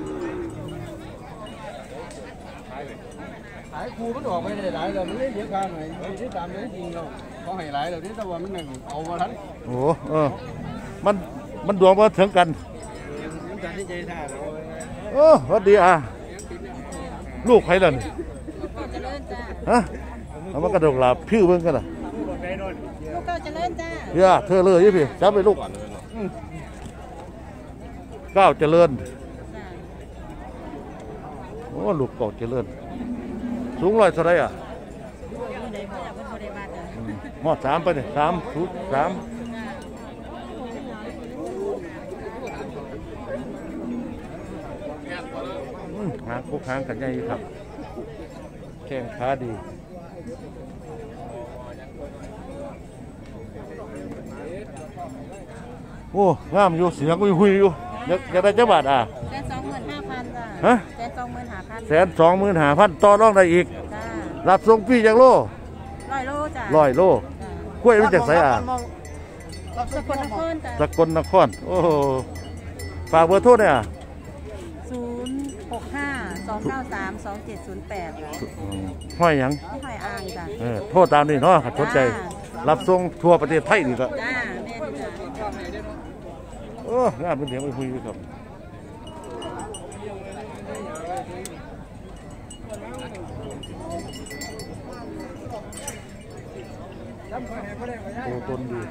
ขายครูมันออกไม่ได้หลายเลยมันเล่นเยอะกันหน่อยที่ตามเลยจริงเราเขาให้หลายเราที่ตะวันมันหนึ่งเอามาทันโอ้มันดวงมาถึงกันมันจะที่ใจท่าเราโอ้สวัสดีลูกใครล่ะนี่ฮะเอามากระดกหลับพี่เบิ่งกันล่ะลูกเก้าเจริญจ้าย่าเธอเลยยี่พี่จับไปลูกก้าวเจริญโอ้ลูกเก่าเจริญสูงร้อยเท่าไรอ่ะมอด3ไปเนี่ย3 หางคุกหางกันใหญ่ครับแข้งขาดีโอ้งามอยู่เสียงก็หุยอยู่อยากได้จักบาทอ่ะ 125,000จ้าฮะ 125,000 125,000ต่อรองได้อีกจ้ารับส่งฟรีจากโล 100 โลจ้า 100 โลกล้วยมันจากไสอ่ะสกลนครจ้าสกลนครโอ้ฝากเบอร์โทรเนี่ย 065-293-2708 ห้อยหยังที่หอยอ่างจ้าโทรตามนี่เนาะขัดสนใจ รับส่งทั่วประเทศไทยนี่ก็จ้าแม่นจ้าโอ้งานเป็นเสียงไปคุยครับ โอ้ต้นดี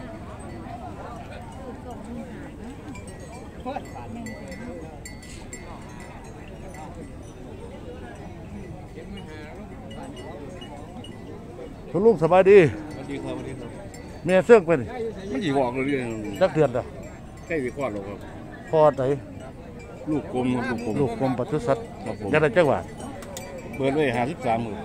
คุณลุงสบายดีสวัสดีครับสวัสดีครับเมียเสื่องเป็นมันกี่บอกเลยเรื่องจักเดือนเด้อใกล้วิเคราะห์แล้วครับพอไหนลูกกลมครับลูกกลมลูกกรมปศุสัตว์ครับผมจะได้จักหวาดเปิดไว้53หมื่น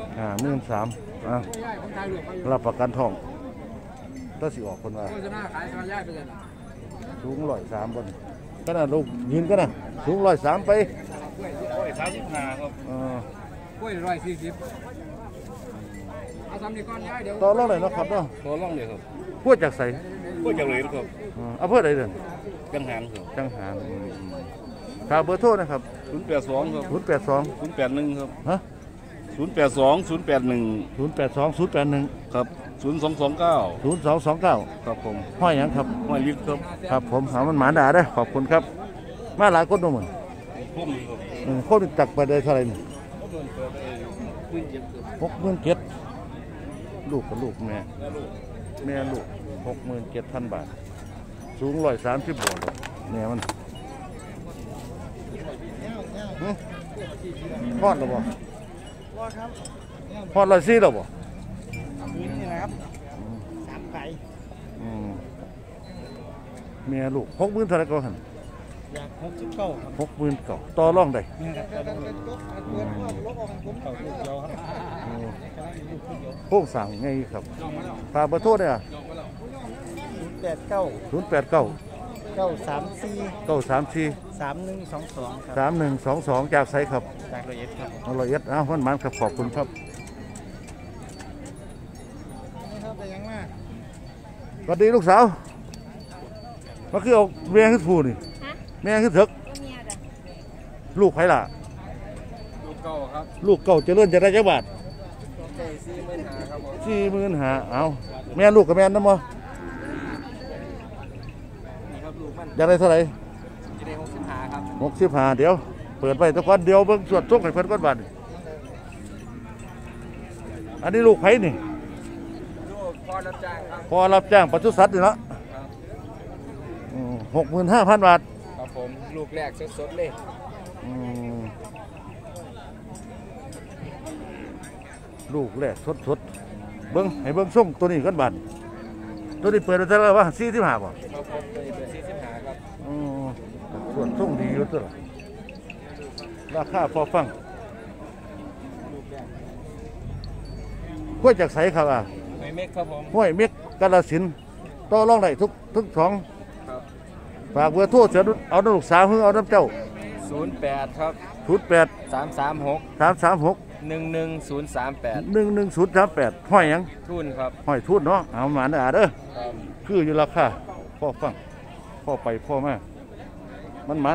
13,000รับประกันทองถ้าสิออกคนว่าโฆษณาขายซอยย่ายไปเลยสูง103บนก็น่ะลูกยืนก็น่ะสูง103ไป 35ครับกล้วย140เอาทำนี่ก้อนย่ายเดี๋ยวต่อรองหน่อยเนาะครับเนาะต่อรองเลยครับพูดจากใสก็จากเลยครับอำเภอใดเด่นจังหารครับจังหารฝากเบอร์โทรนะครับ 082ครับ 082 081ครับฮะ 082 081 082 081 ครับ0229 0229 ครับผมห้อยหยังครับห้อยลิกครับครับผมหามันหมาด่าได้อขอบคุณครับมาหลายคนดูเหมือนพุ่มครับคนจักไปได้เท่าไหร่นี่67,000ลูกกับลูกแม่ลูก67,000 บาทสูง130บวกแม่มันพอดหรือเปล่าพอด140หรือเปล่านี่นะครับ3ไก่แม่ลูก60,000เท่าไหร่ก็หันอยาก69ครับ 69,000ต่อรองได้นี่ครับโค้งสั่งไงครับฝากเบอร์โทรได้อ่ะ089 934 3122ครับ 3122จากไสครับจากละเอียดครับละเอียดอ้าวมันครับขอบคุณครับนี่ครับแต่ยังมากสวัสดีลูกสาวมาคือเอาแม่ขึ้นผูนี่แม่ขึ้นเถกลูกไผล่ะลูกเก่าครับลูกเก่าเจริญจะได้จักบาทได้45,000ครับผม 45,000เอาแม่ลูกกับแม่น้ำบ่นี่ครับลูกมันอยากได้เท่าไหร่จะได้65ครับ 65เดี๋ยวเปิดไปตะกอนเดียวเบิ่งสวดส่งให้เพิ่นก่อนบาทอันนี้ลูกไผนี่ลูกพ่อรับจ้างครับพอรับจ้างปศุสัตว์นี่ละ65,000 บาทครับผมลูกแรกสดๆเลยลูกแรกสดๆเบิ้งให้เบิ้งส่งตัวนี้กันบาทตัวนี้เปิดไปเท่าไหร่วะ45บ่ครับผมตัวนี้เป็น45ครับส่วนส่งดีอยู่ตัวละราคาพอฟังห้วยจากไสครับไม่เม็กครับผมห้วยเม็กกาฬสินธุ์ต่อรองได้ทุกสองฝากเบอร์โทรเสียเอาน้ำลูกสาวเอาน้ำเจ้า 08ครับ 08 336 336 11038 11038ห้อยหยังทุนครับห้อยทุนเนาะเอาหมาเด้อเด้อครับคืออยู่ราคาพ่อฟังพ่อไปพ่อมามันหมาน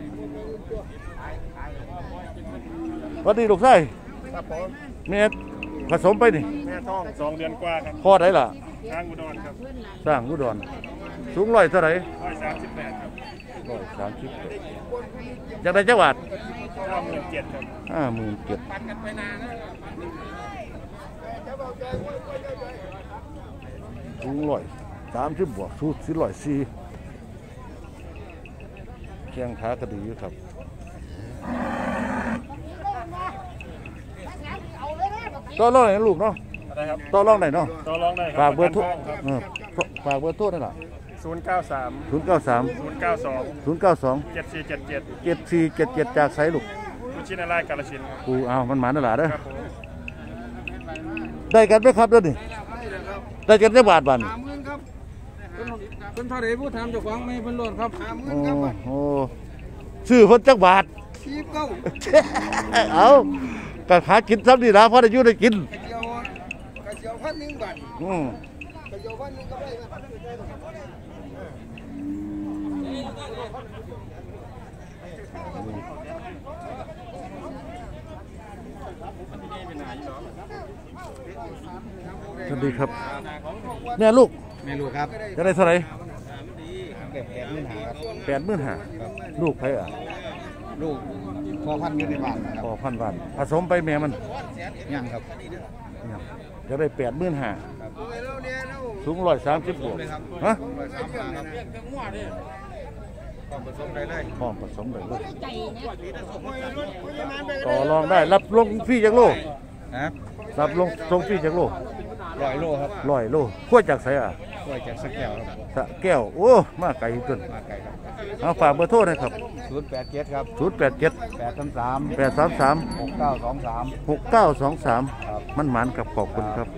วัดดีลูกไส้ครับผมเมียผสมไปนี่แม่ท้อง2 เดือนกว่าครับพ่อได้ล่ะทางอุดรครับสร้างอุดรสูงร้อยเท่าไหร่ 138ครับ 130อยากได้จังหวัด 57,000ครับ 57,000 ปันกันไปนานนะสูง130บวกสูง404แข้งขาก็ดีอยู่ครับต่อรองไหนลูกเนาะอะไรครับต่อรองไหนเนาะต่อรองได้ครัฝากเบอร์โทรครับฝากเบอร์โทรนั่นล่ะ 093 092 092 7477 7477จากไสลูกกุชินารายกาฬสินธุ์ครับกูเอามันหมานั่นล่ะเด้อครับผมได้กันไหมครับเด้อนี่ได้กันได้บาทบัน 50,000ครับเป็นเท่าไหร่ผู้ทำเจ้าของไม่เป็นโลดครับ50,000ครับโอ้ซื้อเพิ่นจักบาท 49 เอาก็หากินซ้ำนี่ล่ะพอได้อยู่ได้กินกระเจียว1,000บาทกระเจียว1,000ก็ได้สวัสดีครับแม่ลูกไม่รู้ครับจะได้เท่าไหร่ 85,000 ลูกไผอ่ะลูกพอพันอยู่ในบ้านนะครับพอ1,000 บาทผสมไปแม่มันยังครับจะได้85,000สูง130บวกฮะผสมได้เลยพร้อมผสมได้เลยต่อรองได้รับลงฟรีจักโลครับรับลงส่งฟรีจักโล 100 โลครับ 100 โลขั้วจากไสอ่ะกล้วยจากสะแก้วครับสะแก้วโอ้มาไกลจนมาไกลครับเอาฝากเบอร์โทรหนะครับ 087ครับ 087 833 833 6923 6923มันหมานกับขอบคุณครับ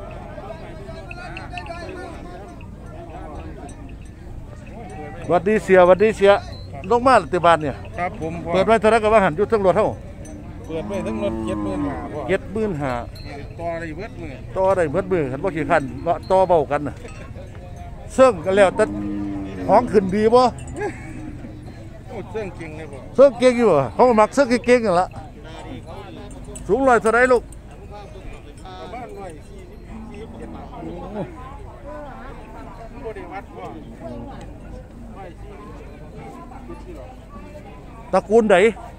สวัสดีเสียสวัสดีเสียลงมาติบานเนี่ยครับผมเปิดไว้เท่าไรกับว่าหันยุททั้งรถเท่าเปิดไปทั้งรถ75,000พ่อ 75,000 ต่อได้เบิดมื้อต่อได้เบิดมือขันบ่ขี้ขันต่อเบากันน่ะซึ่งกันแล้วแต่ของขึ้นดีบ่โอ้เสื่องจริงเลยพ่อซึ่งเก่งอยู่บ่เขามักซึ่งเก่งๆนั่นล่ะสูง100เท่าไรลูก 1 บ่ได้วัดพ่อตระกูลไหน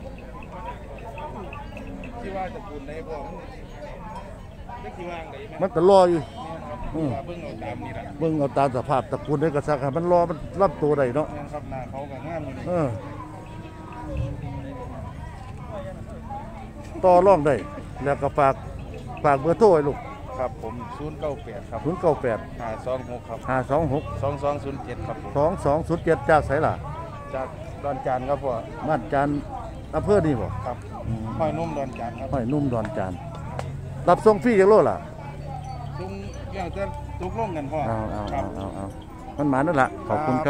ที่ว่าตระกูลไหนพ่อมันสิว่างได้มันก็รออยู่เบิ่งเอาตามนี่ล่ะเบิ่งเอาตามสภาพตระกูลได้ก็สักมันรอมันรับตัวได้เนาะครับหน้าเขาก็งามอยู่นี่ต่อรองได้แล้วก็ฝากเบอร์โทรให้ลูกครับผม098ครับ 098 526ครับ 526 2207ครับผม 2207จากไสล่ะจากดอนจานครับพ่อบ้านจันทร์อำเภอนี่บ่ครับห้อยนุ่มดอนจานครับห้อยนุ่มดอนจานทร์รับส่งฟรีจักโลล่ะซุงเกี่ยวจะตกลงกันพ่อเอามันหมานั่นล่ะขอบคุณครับ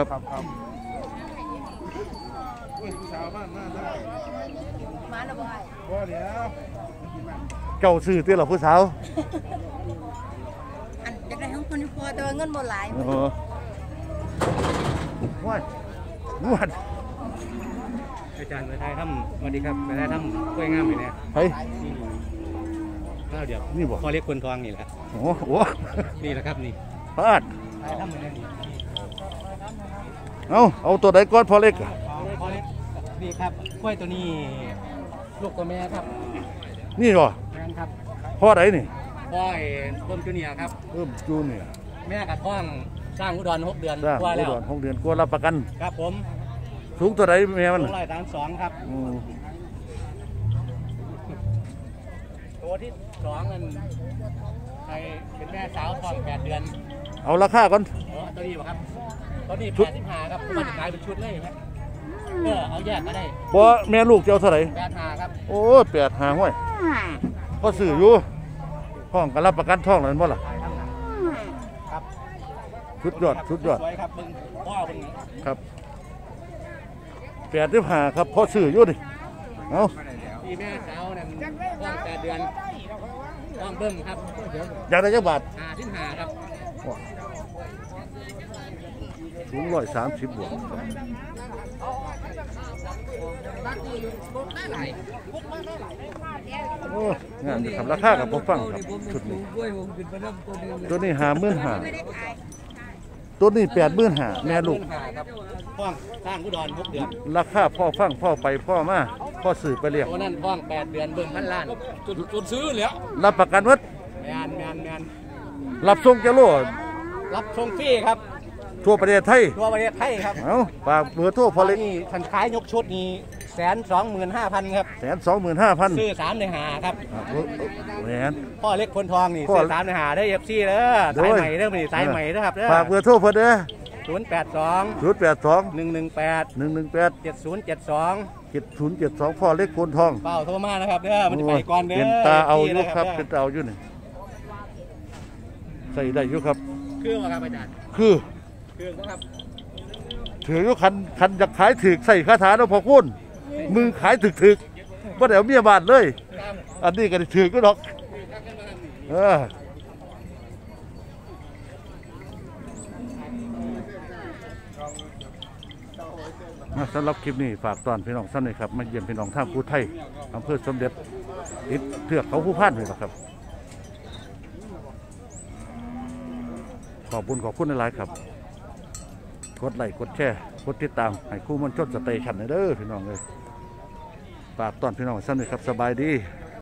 อุ้ยผู้สาวบ้านมาได้มาแล้วบ่บ่เดี๋ยวเจ้าซื้อเตี้ยหรอผู้สาวอันอยากได้ของคนที่พอแต่ว่าเงินบ่หลายว้ายงวดอาจารย์ไปไทยทำสวัสดีครับไปไทยทำกล้วยงามอยู่เนี่ยเฮ้ยข้าวเดียวนี่บ่พอเรียกคนทองนี่แหละโอ้โหนี่แหละครับนี่พลาดไทยทำเหมือนกันเอาตัวใดก้อนพอเล็กอะพอเรียกนี่ครับกล้วยตัวนี้ลูกตัวแม่ครับนี่บ่แม่ครับพ่อใดนี่ก้อยต้มจูเนียครับจูเนี่ยแม่กับท้องสร้างอุดร6 เดือนสร้างกว่าอุแล้วดร6 เดือนกว่ารับประกันครับผมสูงตัวใดแม่มัน 232ครับ ตัวที่2นั่นไอเป็นแม่สาวท้อง8 เดือนเอาราคาก่อนตัวนี้ป่ะครับตัวนี้85ครับมันขายเป็นชุดเลยครับเอาแยกก็ได้บ่แม่ลูกเจ้าเท่าไหร่ 85ครับโอ้85ห้วยพอซื้ออยู่ห้องก็รับประกันท้องแล้วแม่นบ่ล่ะครับสุดยอดสวยครับมึงพ่อมึงครับ85ครับพอซื้ออยู่นี่เอาพี่แม่สาวนั่นท้อง8 เดือนท้องเบิ้งครับอยากได้จักบาท 55ครับสูง130บวกโอ้งานทำราคากับผมฟังครับชุดนี้ตัวนี้55,000ตัวนี้85,000แม่ลูกครับท้องสร้างอุดร6 เดือนราคาพ่อฟังพ่อไปพ่อมาพ่อสื่อไปเรียกตัวนั้นท้อง8 เดือนเบิ้งพันล้านจุดซื้อแล้วรับประกันวัดแมนรับส่งจะโลรับส่งฟรีครับทั่วประเทศไทยทั่วประเทศไทยครับเอาฝากเบอร์โทรพอเล็กนี่ทันขายยกชุดนี้125,000 ครับ 125,000 ซื้อ3ในหาครับแหวนพ่อเล็กคนทองนี่พ่อซื้อ3ในหาได้ FC เด้อสายใหม่เด้อสายใหม่เด้อครับเด้อฝากเบอร์โทรเพิ่นเด้อ 082 082 118 118 7072 7072พ่อเล็กโคนทองเป้าโทรมานะครับเด้อมันจะไปก่อนเด้อเป็นตาเอาอยู่ FC ครับด้เป็นตาเอาอยู่นี่ใส่ได้อยู่ครับเครื่องว่าครับอาจารย์คือเครื่องครับถืออยู่คันจะขายถึกใส่คาถาแล้วพอคุณมือขายถึกบ่ได้เอาเมียบาดเลย อันนี้ก็ได้ถือก็ดอกสำหรับคลิปนี้ฝากตอนพี่น้องสั้นเลยครับมาเยี่ยมพี่น้องท่าภูไทยอำเภอสมเด็จติดเทือกเขาผู้พันเลยครับขอบคุณหลายๆครับกดไลค์กดแชร์กดติดตามให้คู่มันชดสเตชันเด้อพี่น้องเลยฝากตอนพี่น้องสั้นเลยครับสบายดี